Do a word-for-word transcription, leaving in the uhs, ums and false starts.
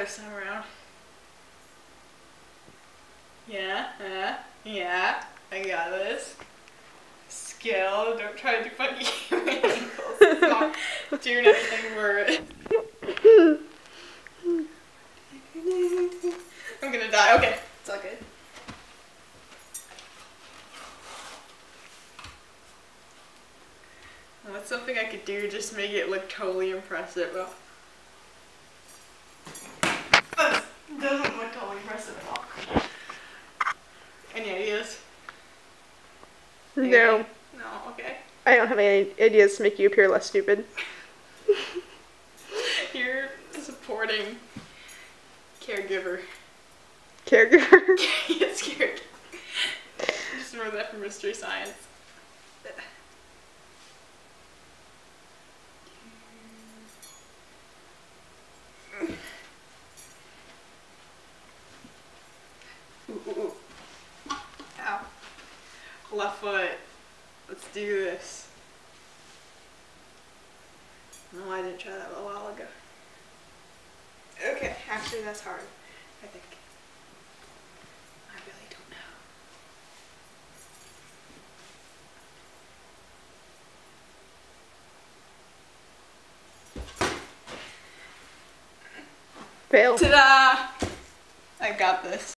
first time around. Yeah, uh, yeah, I got this. Skill, don't try to do funky angles. It's not doing anything for it. I'm gonna die. Okay, it's all good. What's something I could do just to make it look totally impressive? Well, this doesn't look totally impressive at all. Any ideas? No. Anything? No, okay. I don't have any ideas to make you appear less stupid. You're supporting caregiver. Caregiver? Yes, caregiver. I just remember that from Mystery Science. Ooh, ooh, ooh. Ow. Left foot. Let's do this. No, I didn't try that a while ago. Okay, actually that's hard, I think. I really don't know. Fail. Ta-da! I got this.